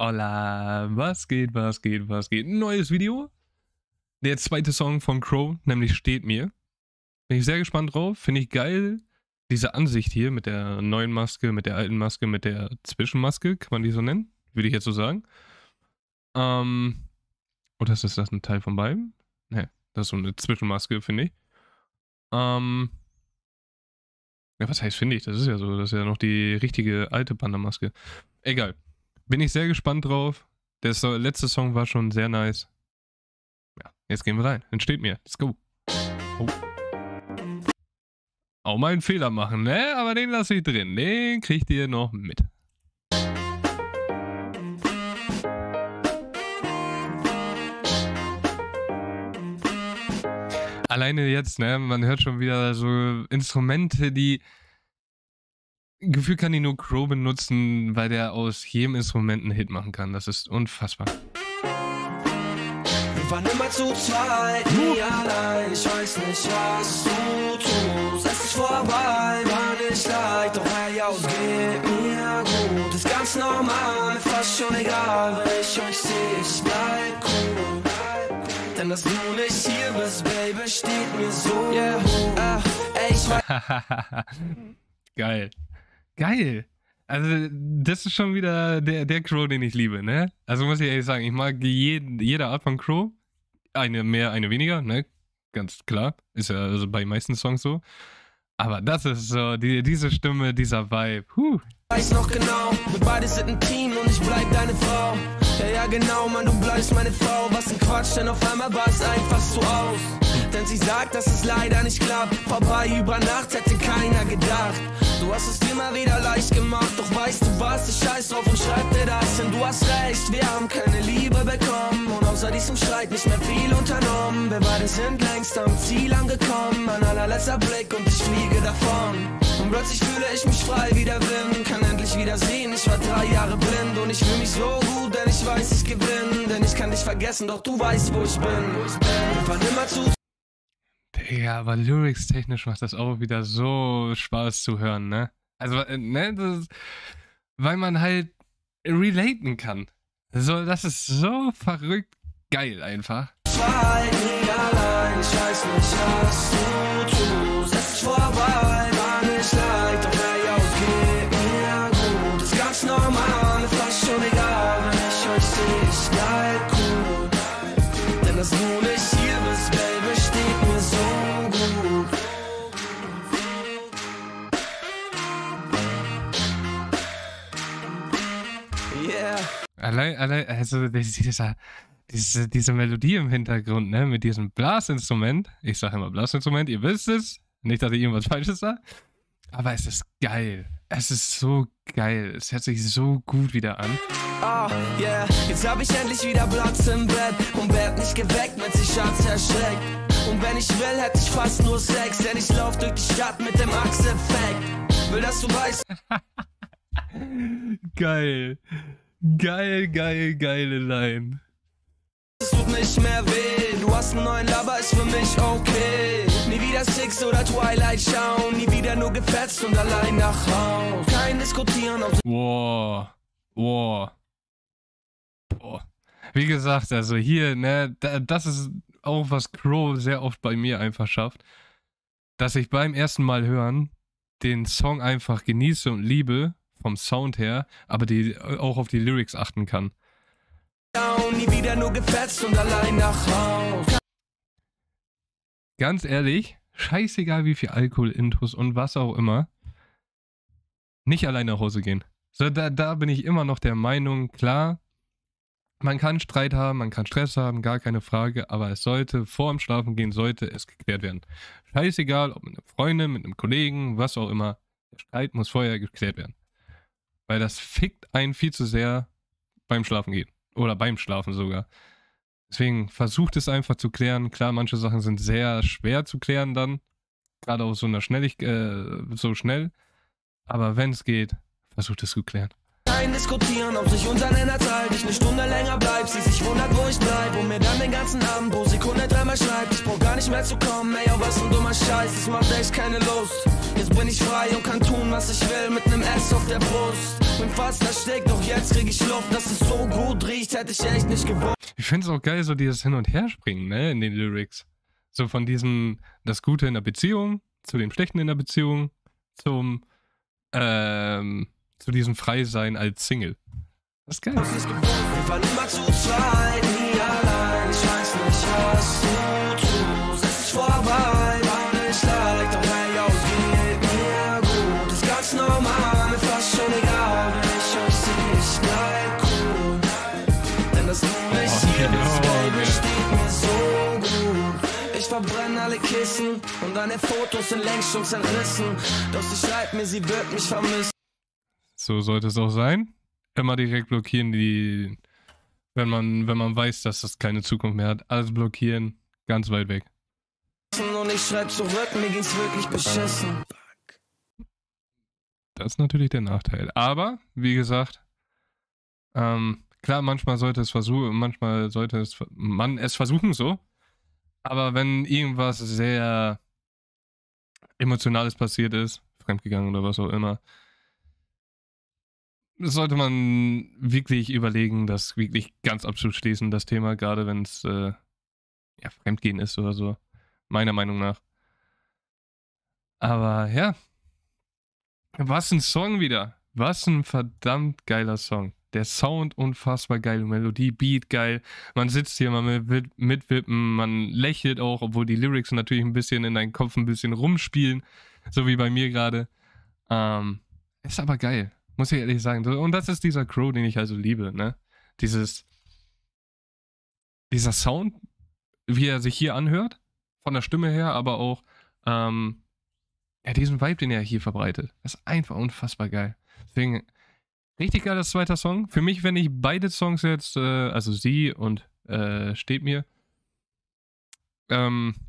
Hola, was geht, was geht, was geht? Ein neues Video. Der zweite Song von Crow, nämlich Steht mir. Bin ich sehr gespannt drauf. Finde ich geil. Diese Ansicht hier mit der neuen Maske, mit der alten Maske, mit der Zwischenmaske, kann man die so nennen? Würde ich jetzt so sagen. Oder ist das ein Teil von beiden? Ne, das ist so eine Zwischenmaske, finde ich. Ja, was heißt finde ich? Das ist ja so, das ist ja noch die richtige alte Panda-Maske. Egal. Bin ich sehr gespannt drauf. Der letzte Song war schon sehr nice. Ja, jetzt gehen wir rein. Entsteht mir. Let's go. Oh. Auch mal einen Fehler machen, ne? Aber den lasse ich drin. Den kriegt ihr noch mit. Alleine jetzt, ne? Man hört schon wieder so Instrumente, die... Gefühlt kann die nur Crow benutzen, weil der aus jedem Instrument einen Hit machen kann. Das ist unfassbar. Wir waren immer zu zweit, nie allein. Ich weiß nicht, was du tust. Es ist vorbei, war nicht leicht. Doch hey, aus geht mir gut. Ist ganz normal, fast schon egal. Wenn ich euch sehe, ich bleib cool. Denn dass du nicht hier bist, Baby, steht mir so gut. Ey, ich weiß... Geil. Geil. Also, das ist schon wieder der Crow, den ich liebe, ne? Also, muss ich ehrlich sagen, ich mag jede Art von Crow. Eine mehr, eine weniger, ne? Ganz klar. Ist ja also bei den meisten Songs so. Aber das ist so, diese Stimme, dieser Vibe. Weiß noch genau, wir beide sind ein Team und ich bleib deine Frau. Ja, genau, Mann, du bleibst meine Frau. Was ein Quatsch, denn auf einmal war es einfach so aus. Denn sie sagt, dass es leider nicht klappt. Vorbei über Nacht hätte keiner gedacht. Du hast es dir mal wieder leicht gemacht. Doch weißt du was, ich scheiß drauf und schreib dir das. Denn du hast recht, wir haben keine Liebe bekommen. Und außer diesem Streit nicht mehr viel unternommen. Wir beide sind längst am Ziel angekommen. Mein allerletzter Blick und ich fliege davon. Und plötzlich fühle ich mich frei wie der Wind. Kann endlich wieder sehen, ich war 3 Jahre blind. Und ich fühle mich so gut, denn ich weiß, ich gewinne. Denn ich kann dich vergessen, doch du weißt, wo ich bin. Wir waren immer zu... Ja, aber lyrics-technisch macht das auch wieder so Spaß zu hören, ne? Also, ne, weil man halt relaten kann. So, das ist so verrückt geil einfach. Ich weiß nicht, was du tust. Es ist vorbei, war nicht leicht, doch hey, aus geht mir gut. Ist ganz normal, fast schon egal, wenn ich euch sehe, ich bleib cool. Denn dass du nicht hier bist, Baby, steht mir so gut. Yeah. Allein, also diese Melodie im Hintergrund, ne, mit diesem Blasinstrument. Ich sage immer Blasinstrument, ihr wisst es. Nicht, dass ich irgendwas Falsches sage. Aber es ist geil. Es ist so geil. Es hört sich so gut wieder an. Yeah. Jetzt hab ich endlich wieder Platz im Bett und werd nicht geweckt, wenn sich Schatz erschreckt. Und wenn ich will, hätte ich fast nur Sex, denn ich lauf durch die Stadt mit dem Achseffekt. Will, dass du weißt. Geil. Geile Line. Es tut nicht mehr weh, du hast einen neuen Lover, ist für mich okay. Nie wieder Six oder Twilight schauen, nie wieder nur gefetzt und allein nach Haus. Kein Diskutieren, ob Wow. Wie gesagt, also hier, ne, das ist auch, was Crow sehr oft bei mir einfach schafft, dass ich beim ersten Mal hören den Song einfach genieße und liebe, vom Sound her, aber auch auf die Lyrics achten kann. nie wieder nur gefetzt und allein nach Haus. Ganz ehrlich, scheißegal wie viel Alkohol, Intus und was auch immer, nicht allein nach Hause gehen. So, da bin ich immer noch der Meinung, klar, man kann Streit haben, man kann Stress haben, gar keine Frage, aber es sollte, vor dem Schlafengehen, sollte es geklärt werden. Scheißegal, ob mit einer Freundin, mit einem Kollegen, was auch immer, der Streit muss vorher geklärt werden. Weil das fickt einen viel zu sehr beim Schlafengehen. Oder beim Schlafen sogar. Deswegen versucht es einfach zu klären. Klar, manche Sachen sind sehr schwer zu klären dann. Gerade auf so schnell. Aber wenn es geht, versucht es zu klären. beiden diskutieren, ob sich unser Nenner teilt. Ich eine Stunde länger bleib, sie sich wundert, wo ich bleib. Und mir dann den ganzen Abend pro Sekunde dreimal schreibt. Ich brauch gar nicht mehr zu kommen, ey, oh, was ein dummer Scheiß. Das macht echt keine Lust. Jetzt bin ich frei und kann tun, was ich will, mit nem S auf der Brust. Bin fast erstickt, doch jetzt krieg ich Luft. Dass es so gut riecht, hätte ich echt nicht gewusst. Ich find's auch geil, so dieses Hin- und Herspringen, ne, in den Lyrics. So von diesem, das Gute in der Beziehung, zu dem Schlechten in der Beziehung, zu diesem Freisein als Single. Das ist geil. Wir waren immer zu zweit, nie allein. Ich weiß nicht, was du tust. Es ist vorbei, war nicht leicht, doch hey, yo, geht mir gut. Ist ganz normal, mir fast schon egal, wenn ich euch sehe, ich bleib cool. Denn dass du nicht hier bist, Baby, steht mir so gut. Ich verbrenne alle Kissen und deine Fotos sind längst schon zerrissen. Doch sie schreibt mir, sie wird mich vermissen. So sollte es auch sein. Immer direkt blockieren, wenn man weiß, dass das keine Zukunft mehr hat. Alles blockieren, ganz weit weg. Und ich schreib zurück, mir ging's wirklich beschissen. Das ist natürlich der Nachteil. Aber, wie gesagt, klar, manchmal sollte man es versuchen so. Aber wenn irgendwas sehr Emotionales passiert ist, fremdgegangen oder was auch immer, sollte man wirklich überlegen, das wirklich ganz abzuschließen, das Thema, gerade wenn es Fremdgehen ist oder so, meiner Meinung nach. Aber ja, was ein Song wieder. Was ein verdammt geiler Song. Der Sound unfassbar geil, Melodie, Beat geil. Man sitzt hier mal mitwippen, man lächelt auch, obwohl die Lyrics natürlich ein bisschen in deinem Kopf ein bisschen rumspielen, so wie bei mir gerade. Ist aber geil. Muss ich ehrlich sagen. Und das ist dieser Crow, den ich also liebe, ne? Dieser Sound, wie er sich hier anhört, von der Stimme her, aber auch diesen Vibe, den er hier verbreitet. Das ist einfach unfassbar geil. Deswegen, richtig geiler zweiter Song. Für mich, wenn ich beide Songs jetzt, also sie und Steht mir, in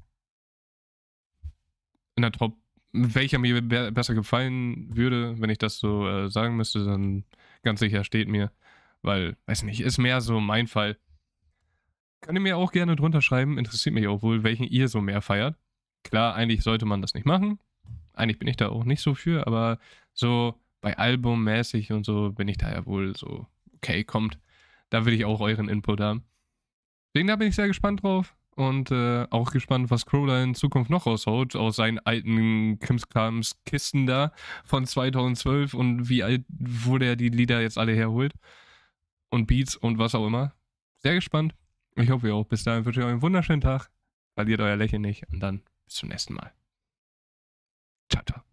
der Top, welcher mir besser gefallen würde, wenn ich das so sagen müsste, dann ganz sicher Steht mir. Weil, weiß nicht, ist mehr so mein Fall. Könnt ihr mir auch gerne drunter schreiben, interessiert mich auch wohl, welchen ihr so mehr feiert. Klar, eigentlich sollte man das nicht machen. Eigentlich bin ich da auch nicht so für, aber so bei Albummäßig und so bin ich da ja wohl so, okay, kommt. Da will ich auch euren Input haben. Deswegen da bin ich sehr gespannt drauf. Und auch gespannt, was Crow da in Zukunft noch raushaut aus seinen alten Krimskrams-Kisten da von 2012 und wie alt, wo der die Lieder jetzt alle herholt. Und Beats und was auch immer. Sehr gespannt. Ich hoffe ihr auch. Bis dahin wünsche ich euch einen wunderschönen Tag. Verliert euer Lächeln nicht und dann bis zum nächsten Mal. Ciao, ciao.